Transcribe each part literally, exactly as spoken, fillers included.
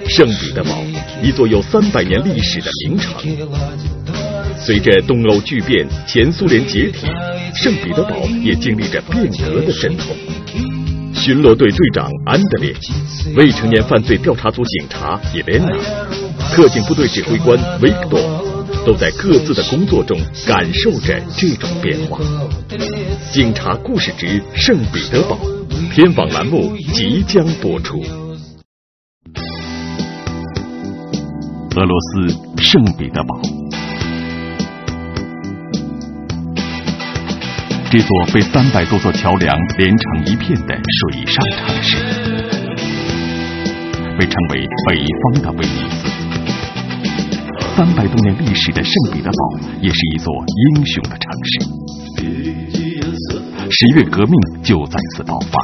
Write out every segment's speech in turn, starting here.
圣彼得堡，一座有三百年历史的名城。随着东欧剧变、前苏联解体，圣彼得堡也经历着变革的阵痛。巡逻队队长安德烈、未成年犯罪调查组警察叶莲娜、特警部队指挥官维克多，都在各自的工作中感受着这种变化。警察故事之圣彼得堡，天网栏目即将播出。俄罗斯圣彼得堡，这座被三百多座桥梁连成一片的水上城市，被称为北方的威尼斯。三百多年历史的圣彼得堡也是一座英雄的城市。十月革命就在此爆发。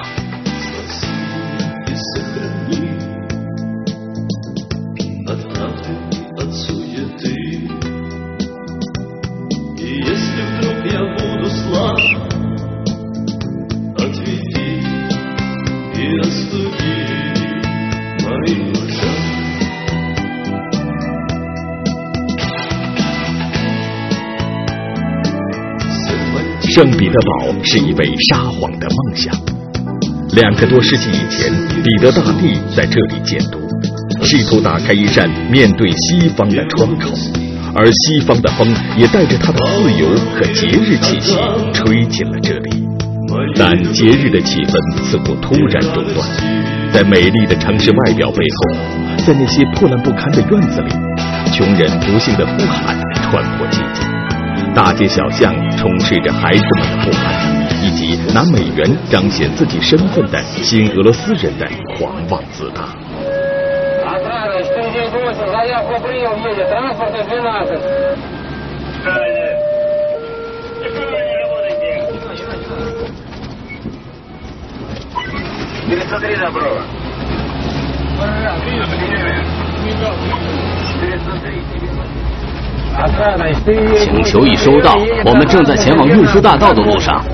圣彼得堡是一位沙皇的梦想。两个多世纪以前，彼得大帝在这里建都，试图打开一扇面对西方的窗口，而西方的风也带着他的自由和节日气息吹进了这里。但节日的气氛似乎突然中断，在美丽的城市外表背后，在那些破烂不堪的院子里，穷人不幸的呼喊穿破寂静。大街小巷充斥着孩子们的不安，以及拿美元彰显自己身份的新俄罗斯人的狂妄自大。 请求已收到，我们正在前往运输大道的路上。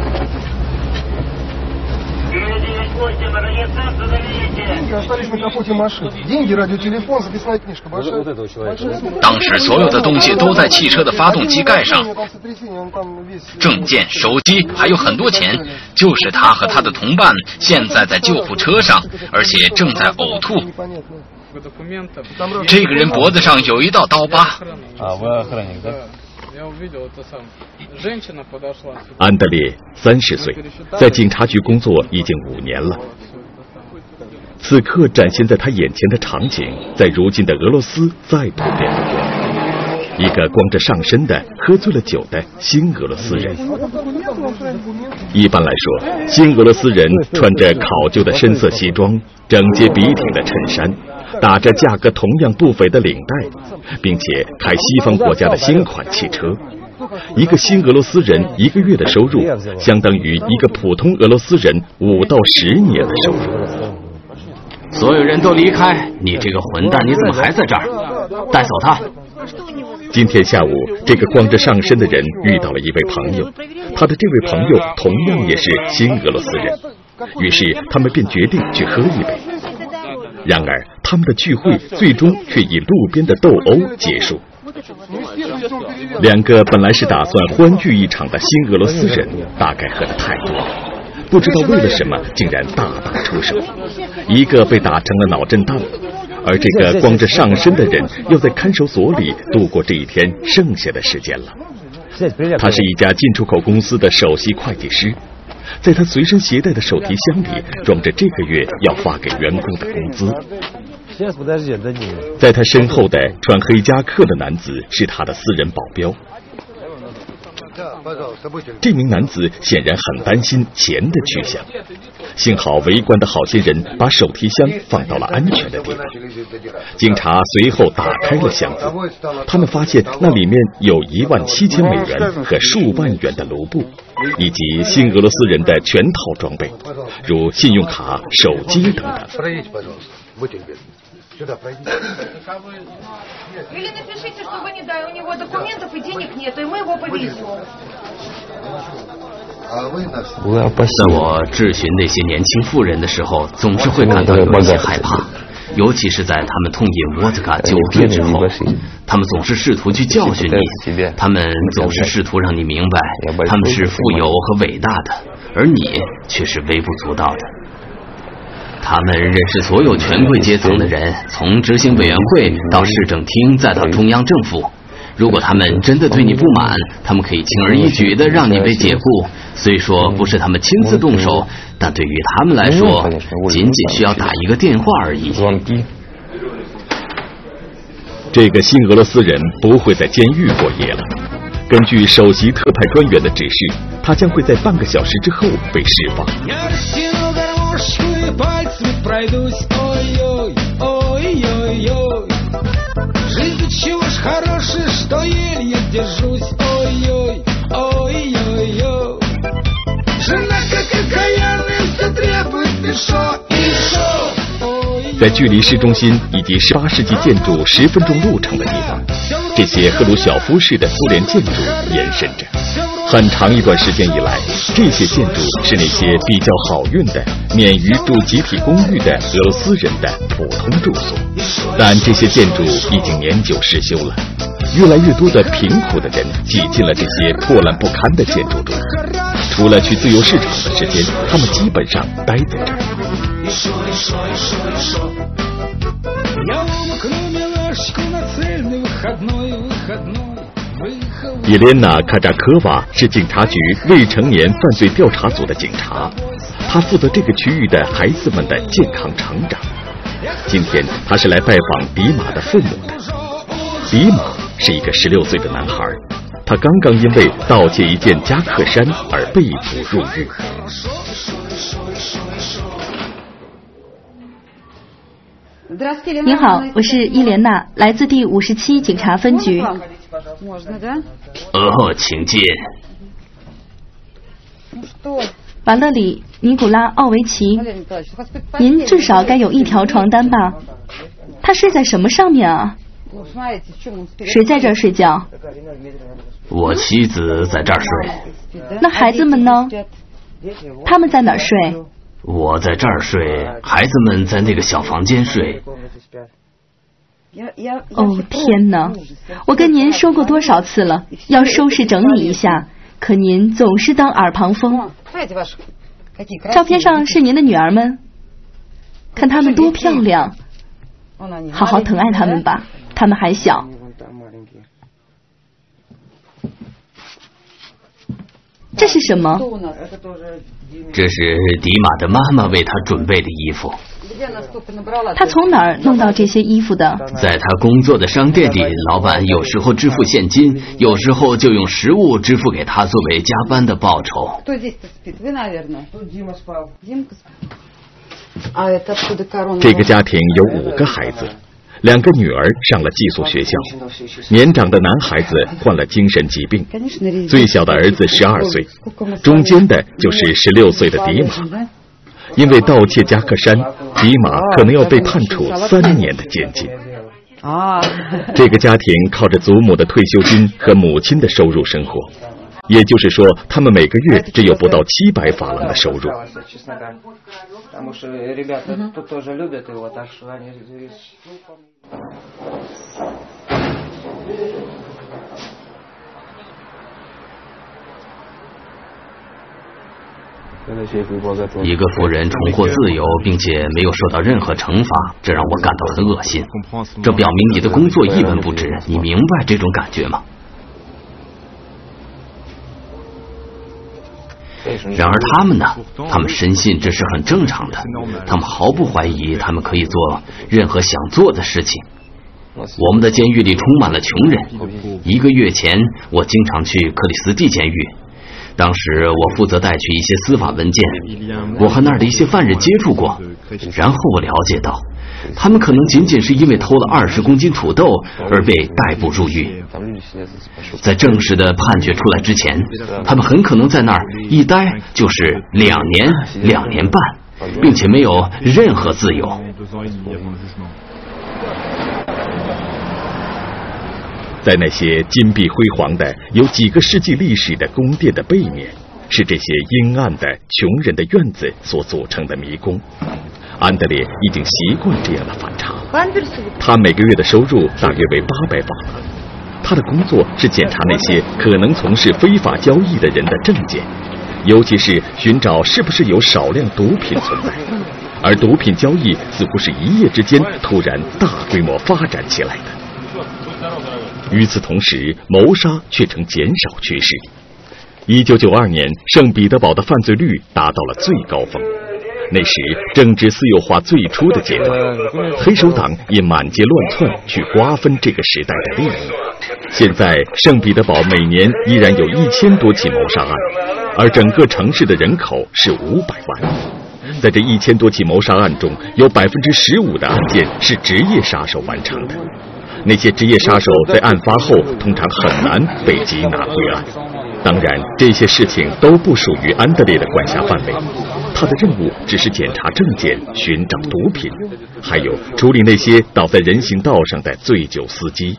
当时所有的东西都在汽车的发动机盖上，证件、手机，还有很多钱。就是他和他的同伴现在在救护车上，而且正在呕吐。这个人脖子上有一道刀疤。 安德烈三十岁，在警察局工作已经五年了。此刻展现在他眼前的场景，在如今的俄罗斯再普遍不过。一个光着上身的、喝醉了酒的新俄罗斯人。一般来说，新俄罗斯人穿着考究的深色西装，整洁笔挺的衬衫，打着价格同样不菲的领带，并且开西方国家的新款汽车。一个新俄罗斯人一个月的收入，相当于一个普通俄罗斯人五到十年的收入。 所有人都离开！你这个混蛋，你怎么还在这儿？带走他！ 今天下午，这个光着上身的人遇到了一位朋友，他的这位朋友同样也是新俄罗斯人，于是他们便决定去喝一杯。然而，他们的聚会最终却以路边的斗殴结束。两个本来是打算欢聚一场的新俄罗斯人，大概喝得太多了，不知道为了什么，竟然大打出手。一个被打成了脑震荡，而这个光着上身的人要在看守所里度过这一天剩下的时间了。他是一家进出口公司的首席会计师，在他随身携带的手提箱里装着这个月要发给员工的工资。在他身后的穿黑夹克的男子是他的私人保镖。这名男子显然很担心钱的去向，幸好围观的好心人把手提箱放到了安全的地方。警察随后打开了箱子，他们发现那里面有一万七千美元和数万元的卢布，以及新俄罗斯人的全套装备，如信用卡、手机等等。 Или напишите, что вы не даете, у него документов и денег нет, и мы его повезем. 在我质询那些年轻妇人的时候，总是会感到有一些害怕。 尤其是在他们痛饮沃兹卡酒醉之后，他们总是试图去教训你，他们总是试图让你明白他们是富有和伟大的，而你却是微不足道的。他们认识所有权贵阶层的人，从执行委员会到市政厅再到中央政府。如果他们真的对你不满，他们可以轻而易举地让你被解雇，虽说不是他们亲自动手，但对于他们来说仅仅需要打一个电话而已。 这个新俄罗斯人不会在监狱过夜了，根据首席特派专员的指示，他将会在半个小时之后被释放。在距离市中心以及十八世纪建筑十分钟路程的地方，这些赫鲁晓夫式的苏联建筑延伸着。很长一段时间以来，这些建筑是那些比较好运的、免于住集体公寓的俄罗斯人的普通住所。但这些建筑已经年久失修了，越来越多的贫苦的人挤进了这些破烂不堪的建筑中。除了去自由市场的时间，他们基本上待在这儿。伊莲娜·卡扎科娃是警察局未成年犯罪调查组的警察，她负责这个区域的孩子们的健康成长。今天她是来拜访迪玛的父母的。迪玛是一个十六岁的男孩，他刚刚因为盗窃一件夹克衫而被捕入狱。 您好，我是伊莲娜，来自第五十七警察分局。 哦，请进。 瓦勒里·尼古拉奥维奇，您至少该有一条床单吧？他睡在什么上面啊？谁在这儿睡觉？ 我妻子在这儿睡。 那孩子们呢？他们在哪儿睡？ 我在这儿睡，孩子们在那个小房间睡。 哦，天哪！我跟您说过多少次了，要收拾整理一下，可您总是当耳旁风。照片上是您的女儿们，看她们多漂亮，好好疼爱她们吧，她们还小。这是什么？ 这是迪玛的妈妈为他准备的衣服。 他从哪儿弄到这些衣服的？ 在他工作的商店里，老板有时候支付现金，有时候就用食物支付给他作为加班的报酬。 这个家庭有五个孩子，两个女儿上了寄宿学校，年长的男孩子患了精神疾病，最小的儿子十二岁，中间的就是十六岁的迪玛。因为盗窃夹克衫，迪玛可能要被判处三年的监禁。这个家庭靠着祖母的退休金和母亲的收入生活，也就是说，他们每个月只有不到七百法郎的收入。 一个富人重获自由，并且没有受到任何惩罚，这让我感到很恶心。这表明你的工作一文不值，你明白这种感觉吗？然而他们呢？他们深信这是很正常的，他们毫不怀疑他们可以做任何想做的事情。我们的监狱里充满了穷人。一个月前，我经常去克里斯蒂监狱。当时我负责带去一些司法文件，我和那儿的一些犯人接触过，然后我了解到，他们可能仅仅是因为偷了二十公斤土豆而被逮捕入狱。在正式的判决出来之前，他们很可能在那儿一待就是两年、两年半，并且没有任何自由。 在那些金碧辉煌的、有几个世纪历史的宫殿的背面，是这些阴暗的穷人的院子所组成的迷宫， 安德烈已经习惯这样的反差。他每个月的收入大约为八百法郎。他的工作是检查那些可能从事非法交易的人的证件，尤其是寻找是不是有少量毒品存在。而毒品交易似乎是一夜之间突然大规模发展起来的。与此同时，谋杀却呈减少趋势。一九九二年，圣彼得堡的犯罪率达到了最高峰。那时政治私有化最初的阶段，黑手党也满街乱窜去瓜分这个时代的利益。现在圣彼得堡每年依然有一千多起谋杀案，而整个城市的人口是五百万。在这一千多起谋杀案中，有百分之十五的案件是职业杀手完成的。那些职业杀手在案发后通常很难被缉拿归案。当然，这些事情都不属于安德烈的管辖范围。他的任务只是检查证件、寻找毒品，还有处理那些倒在人行道上的醉酒司机。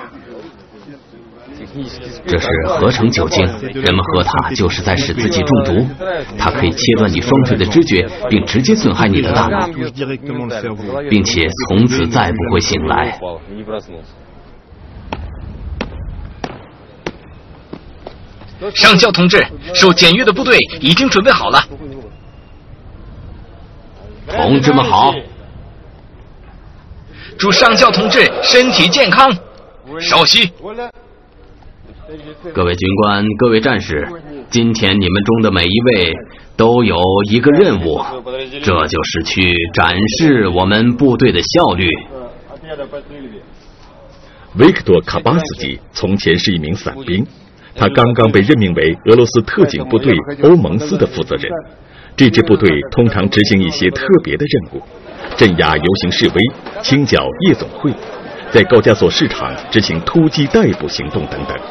这是合成酒精，人们喝它就是在使自己中毒。它可以切断你双腿的知觉，并直接损害你的大脑，并且从此再不会醒来。 上校同志，受检阅的部队已经准备好了。 同志们好， 祝上校同志身体健康。稍息。 各位军官，各位战士，今天你们中的每一位都有一个任务，这就是去展示我们部队的效率。 维克多·卡巴斯基从前是一名伞兵，他刚刚被任命为俄罗斯特警部队欧蒙斯的负责人。这支部队通常执行一些特别的任务，镇压游行示威，清剿夜总会，在高加索市场执行突击逮捕行动等等。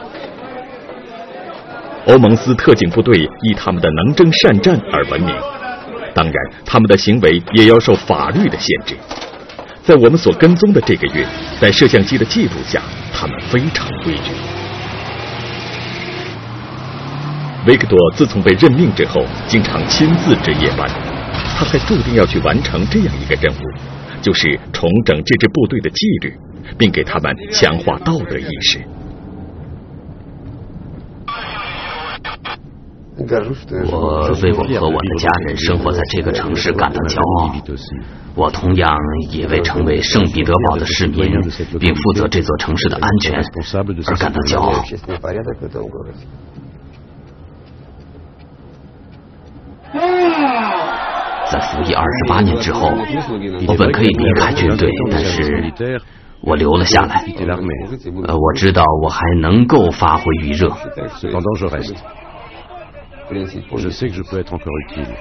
欧蒙斯特警部队以他们的能征善战而闻名，当然他们的行为也要受法律的限制。在我们所跟踪的这个月，在摄像机的记录下，他们非常规矩。维克多自从被任命之后，经常亲自值夜班，他还注定要去完成这样一个任务，就是重整这支部队的纪律，并给他们强化道德意识。 我为我和我的家人生活在这个城市感到骄傲，我同样也为成为圣彼得堡的市民并负责这座城市的安全而感到骄傲。在服役二十八年之后，我本可以离开军队，但是我留了下来。呃，我知道我还能够发挥余热。 Je sais que je peux être encore utile.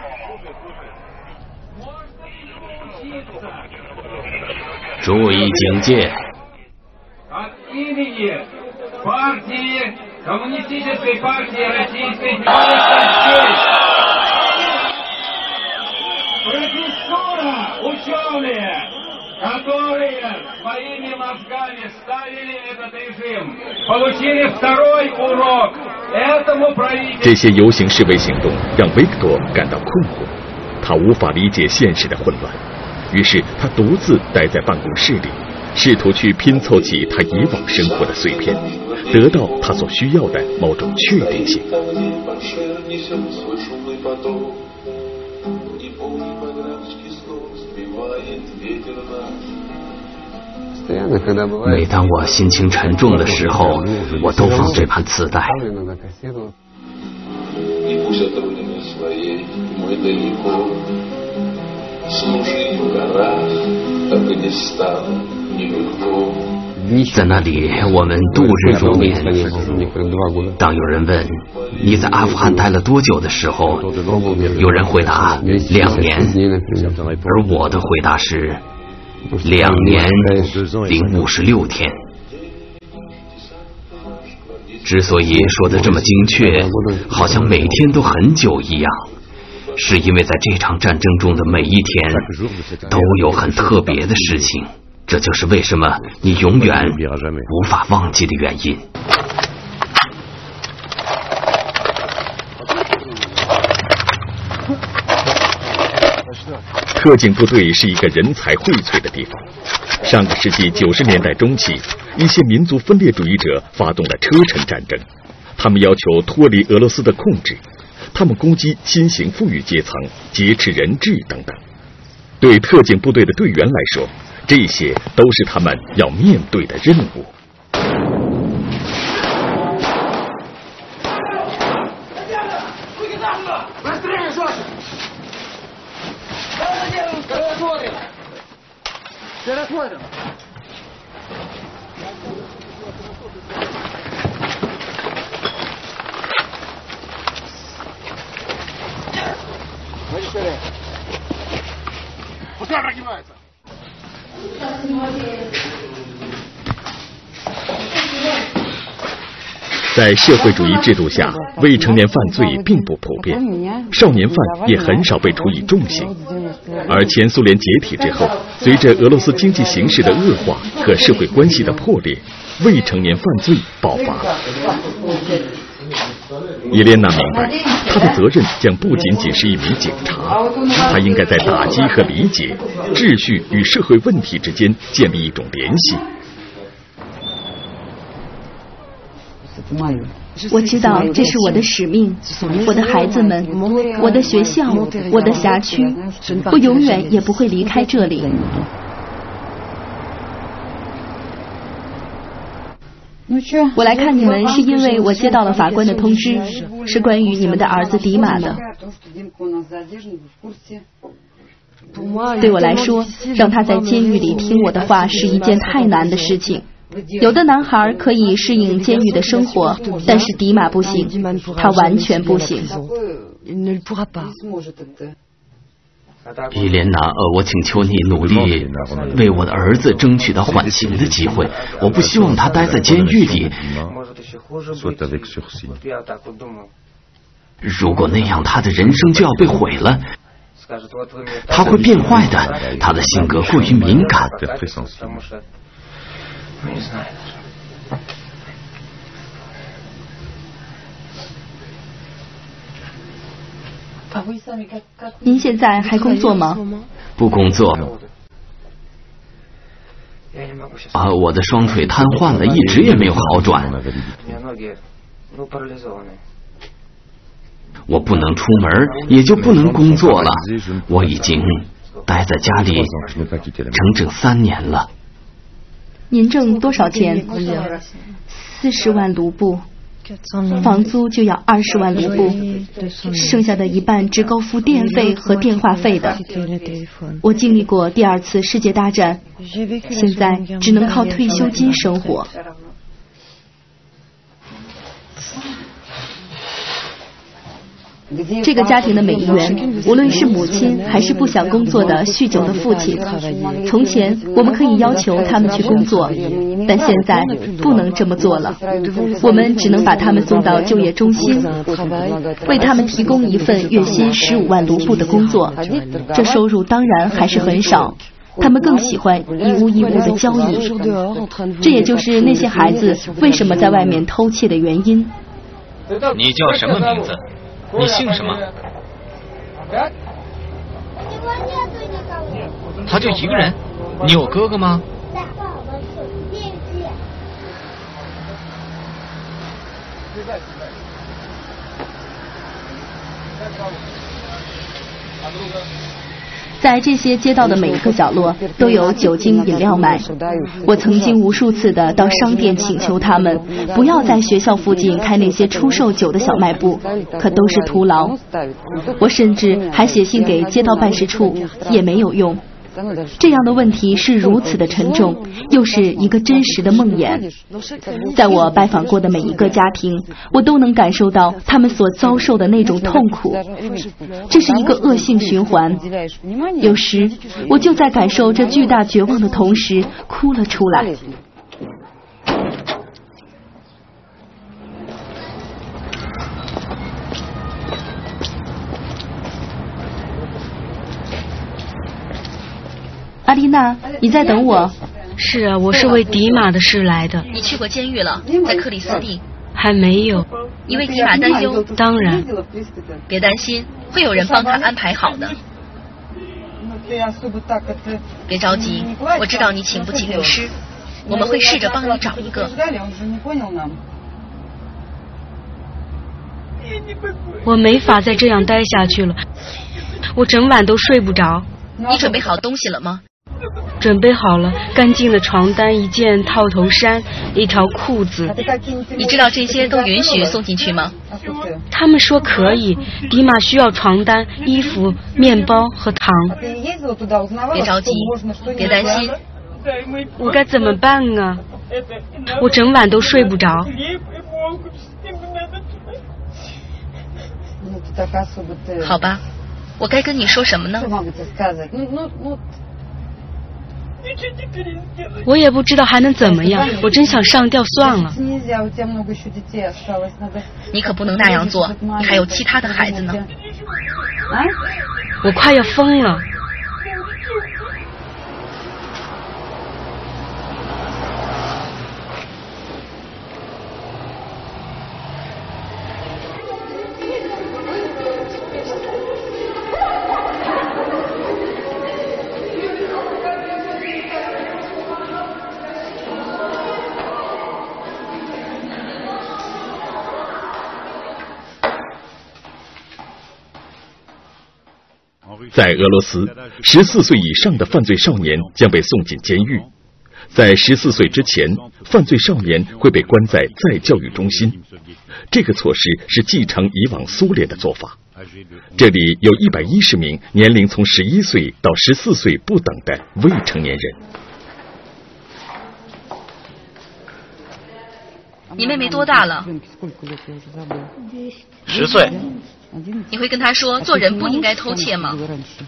注意警戒。 От имени партии Коммунистической партии Российской Федерации профессора ученые, которые своими мозгами ставили этот режим, получили второй урок. 这些游行示威行动让维克多感到困惑，他无法理解现实的混乱，于是他独自待在办公室里，试图去拼凑起他以往生活的碎片，得到他所需要的某种确定性。 每当我心情沉重的时候，我都放这盘磁带。在那里，我们度日如年。当有人问你在阿富汗待了多久的时候，有人回答两年，而我的回答是两年零五十六天。之所以说的这么精确，好像每天都很久一样，是因为在这场战争中的每一天都有很特别的事情，这就是为什么你永远无法忘记的原因。 特警部队是一个人才荟萃的地方。上个世纪九十年代中期，一些民族分裂主义者发动了车臣战争，他们要求脱离俄罗斯的控制，他们攻击新型富裕阶层，劫持人质等等。对特警部队的队员来说，这些都是他们要面对的任务。在社会主义制度下，未成年犯罪并不普遍，少年犯也很少被处以重刑。而前苏联解体之后，随着俄罗斯经济形势的恶化和社会关系的破裂，未成年犯罪爆发。叶莲娜明白，她的责任将不仅仅是一名警察，她应该在打击和理解、秩序与社会问题之间建立一种联系。 我知道这是我的使命，我的孩子们，我的学校，我的辖区，我永远也不会离开这里。我来看你们是因为我接到了法官的通知，是关于你们的儿子迪玛的。对我来说，让他在监狱里听我的话是一件太难的事情。有的男孩可以适应监狱的生活，但是迪玛不行，他完全不行。 伊莲娜，呃，我请求你努力为我的儿子争取到缓刑的机会。我不希望他待在监狱里。如果那样，他的人生就要被毁了。他会变坏的，他的性格过于敏感。 您现在还工作吗？ 不工作。啊，我的双腿瘫痪了，一直也没有好转。我不能出门，也就不能工作了。我已经待在家里整整三年了。 您挣多少钱？四十万卢布，房租就要二十万卢布，剩下的一半只够付电费和电话费的。我经历过第二次世界大战，现在只能靠退休金生活。这个家庭的每一员，无论是母亲还是不想工作的酗酒的父亲，从前我们可以要求他们去工作，但现在不能这么做了。我们只能把他们送到就业中心，为他们提供一份月薪十五万卢布的工作。这收入当然还是很少，他们更喜欢一屋一屋的交易。这也就是那些孩子为什么在外面偷窃的原因。 你叫什么名字？你姓什么？他就一个人？你有哥哥吗？ 在这些街道的每一个角落都有酒精饮料卖。我曾经无数次的到商店请求他们不要在学校附近开那些出售酒的小卖部，可都是徒劳。我甚至还写信给街道办事处，也没有用。这样的问题是如此的沉重，又是一个真实的梦魇。在我拜访过的每一个家庭，我都能感受到他们所遭受的那种痛苦。这是一个恶性循环。有时我就在感受这巨大绝望的同时哭了出来。阿丽娜，你在等我？ 是啊，我是为迪玛的事来的。 你去过监狱了，在克里斯蒂？ 还没有。 你为迪玛担忧？ 当然。 别担心，会有人帮他安排好的。 别着急，我知道你请不起律师，我们会试着帮你找一个。 我没法再这样待下去了，我整晚都睡不着。 你准备好东西了吗？ 准备好了，干净的床单、一件套头衫、一条裤子。 你知道这些都允许送进去吗？ 他们说可以。迪玛需要床单、衣服、面包和糖。 别着急，别担心。 我该怎么办啊？我整晚都睡不着。 好吧，我该跟你说什么呢？ 我也不知道还能怎么样，我真想上吊算了。 你可不能那样做，你还有其他的孩子呢。 我快要疯了。 在俄罗斯，十四岁以上的犯罪少年将被送进监狱。在十四岁之前，犯罪少年会被关在再教育中心。这个措施是继承以往苏联的做法。这里有一百一十名年龄从十一岁到十四岁不等的未成年人。 你妹妹多大了？ 十岁。 你会跟她说做人不应该偷窃吗？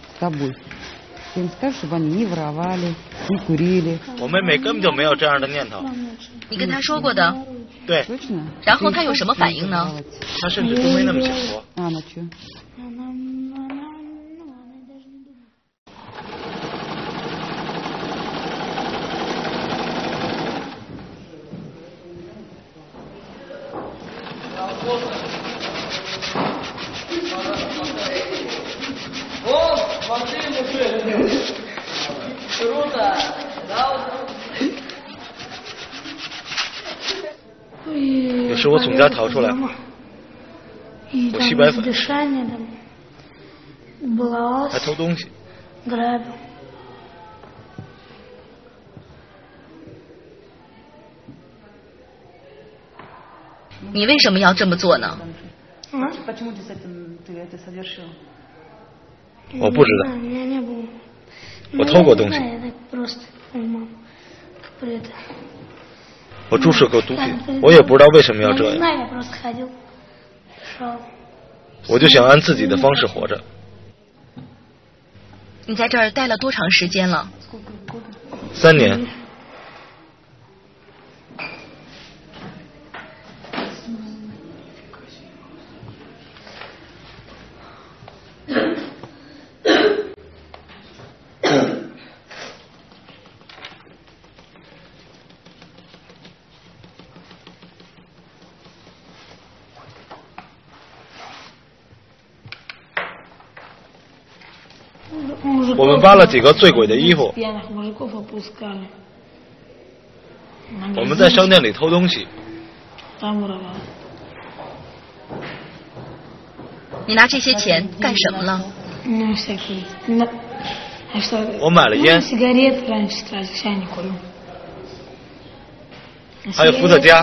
我妹妹根本就没有这样的念头。 你跟她说过的？ 对。 然后她有什么反应呢？ 她甚至都没那么想说。有时我从家逃出来，我吸白粉，还偷东西。 你为什么要这么做呢？ 我不知道，我偷过东西，我注射过毒品，我也不知道为什么要这样，我就想按自己的方式活着。 你在这儿待了多长时间了？ 三年。我们扒了几个醉鬼的衣服，我们在商店里偷东西。 你拿这些钱干什么了？ 我买了烟，还有伏特加。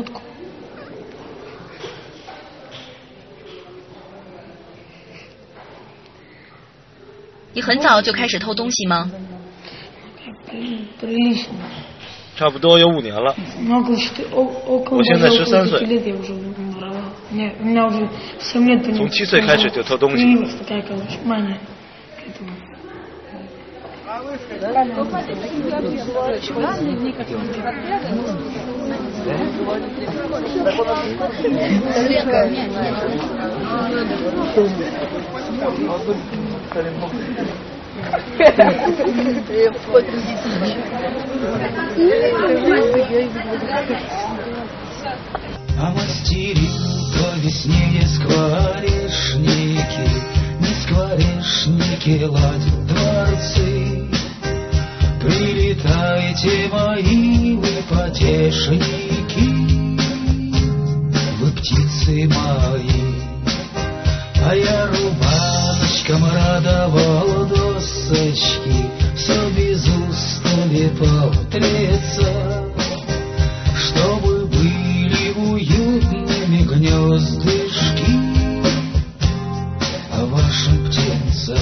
你很早就开始偷东西吗？ 差不多有五年了。我现在十三岁，从七岁开始就偷东西。 А мастерил по весне не скворечники, не скворечники. яркие ладят дворцы. Прилетайте, мои вы потешники, вы птицы мои, а я рубашкам радовал досочки, все без устали повтреться, чтобы были уютными гнездышки вашим птенцам.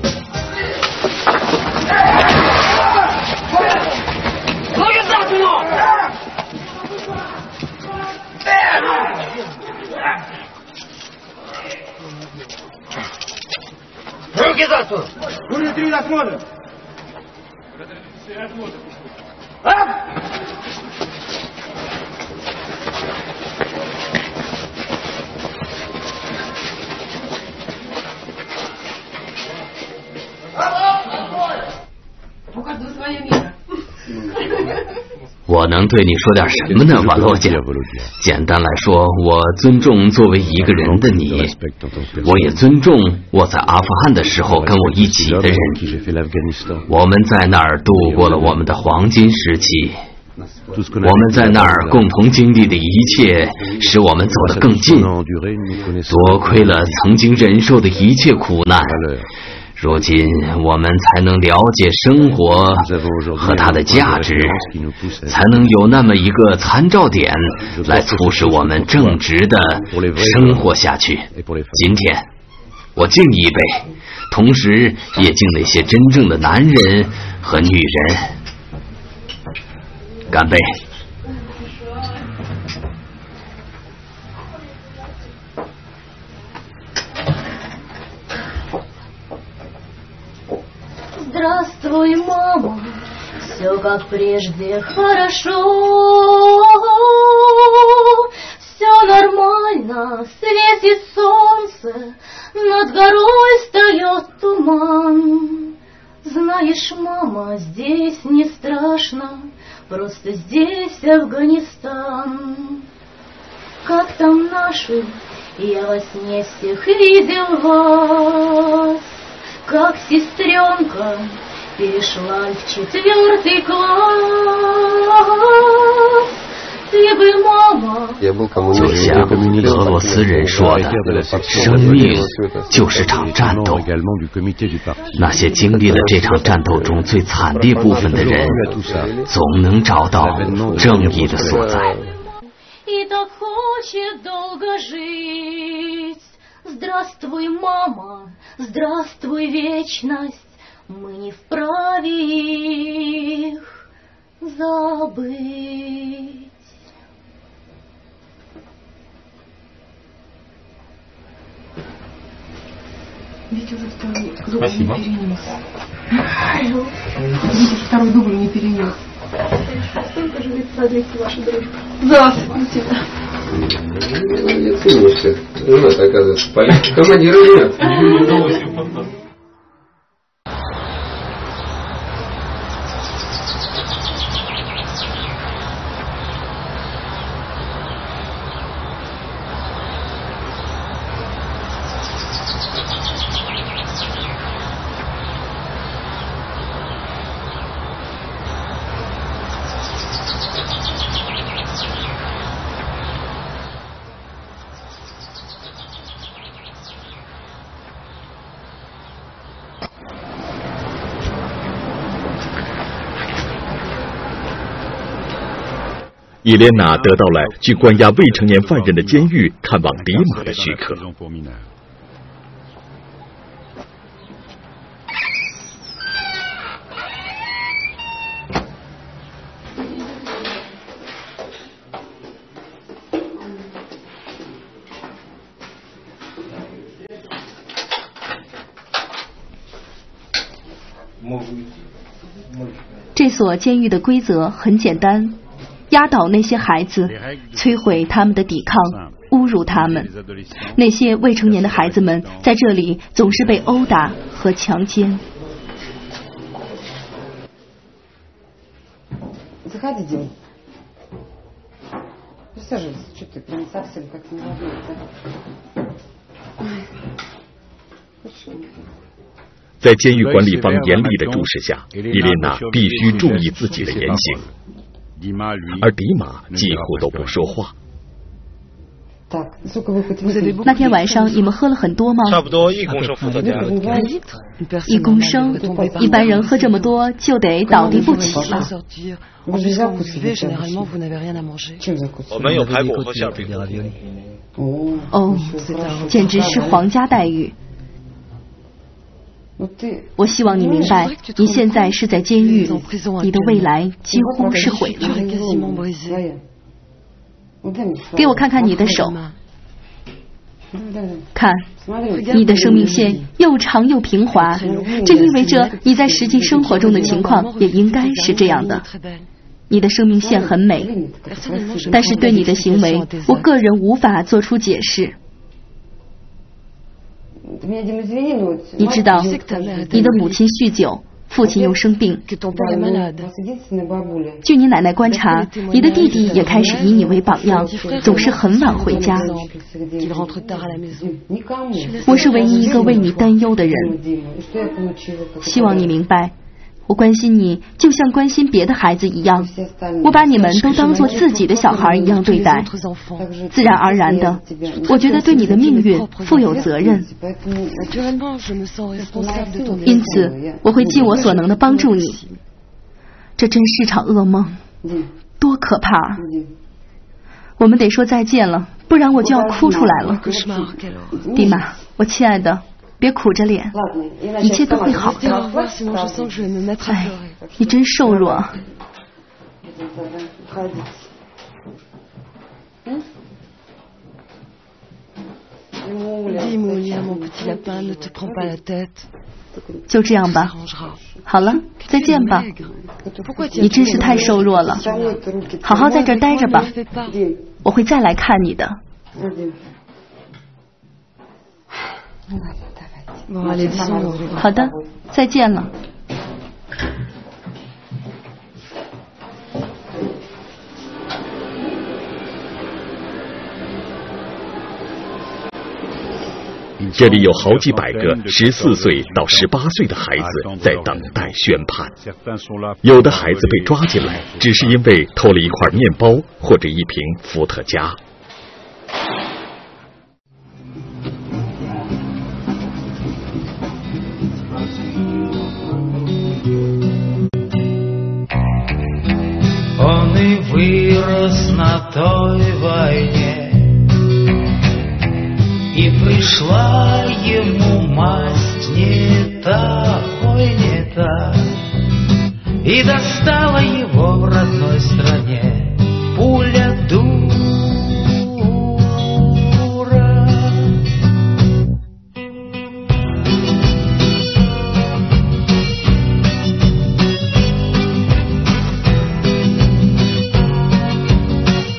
Руки за спину! Руки три насмотрим! У каждого своя мера. 我能对你说点什么呢，瓦洛加？简单来说，我尊重作为一个人的你，我也尊重我在阿富汗的时候跟我一起的人。我们在那儿度过了我们的黄金时期，我们在那儿共同经历的一切，使我们走得更近。多亏了曾经忍受的一切苦难，如今我们才能了解生活和它的价值，才能有那么一个参照点来促使我们正直的生活下去。今天我敬你一杯，同时也敬那些真正的男人和女人。干杯！ Здравствуй, мама, все как прежде хорошо, все нормально, светит солнце, над горой встает туман. Знаешь, мама, здесь не страшно, просто здесь Афганистан. Как там наши, я во сне всех видел вас. Как сестренка перешла в четвертый класс. Ты бы, мама... 就像俄罗斯人说的，生命就是场战斗。那些经历了这场战斗中最惨烈部分的人，总能找到正义的所在。 И так хочет долго жить. Здравствуй, мама, здравствуй, вечность, мы не вправе их забыть. Видите, уже второй дубль не перенес. Видите, второй дубль не перенес. Сколько же лет продлится ваша дружба? Здравствуйте. Не ценишься. Жена-то, оказывается, политика. Командира нет. 伊莲娜得到了去关押未成年犯人的监狱看望迪玛的许可。 这所监狱的规则很简单。 压倒那些孩子，摧毁他们的抵抗，侮辱他们。那些未成年的孩子们在这里总是被殴打和强奸。 Заходите. Присаживайся, что ты прям совсем как молодой, да? Хочешь? 在监狱管理方严厉的注视下，伊莲娜必须注意自己的言行，而迪玛几乎都不说话。 那天晚上你们喝了很多吗？ 差不多一公升伏特加。 一公升，一般人喝这么多就得倒地不起了。 我们有排骨和馅饼。 哦，简直是皇家待遇。我希望你明白，你现在是在监狱，你的未来几乎是毁了。给我看看你的手，看，你的生命线又长又平滑，这意味着你在实际生活中的情况也应该是这样的。你的生命线很美，但是对你的行为，我个人无法做出解释。你知道，你的母亲酗酒，父亲又生病。据你奶奶观察，你的弟弟也开始以你为榜样，总是很晚回家。我是唯一一个为你担忧的人，希望你明白，我关心你就像关心别的孩子一样，我把你们都当作自己的小孩一样对待，自然而然的，我觉得对你的命运负有责任，因此我会尽我所能的帮助你。这真是场噩梦，多可怕！我们得说再见了，不然我就要哭出来了。迪玛，我亲爱的，别苦着脸，一切都会好的。哎，你真瘦弱。就这样吧，好了，再见吧。你真是太瘦弱了，好好在这儿待着吧，我会再来看你的。好的，再见了。 这里有好几百个十四岁到十八岁的孩子在等待宣判，有的孩子被抓进来，只是因为偷了一块面包或者一瓶伏特加。 Он и вырос на той войне, и пришла ему масть не та, ой, не та, и достала его в родной стране пуля дура.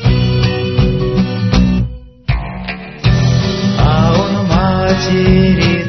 А он матери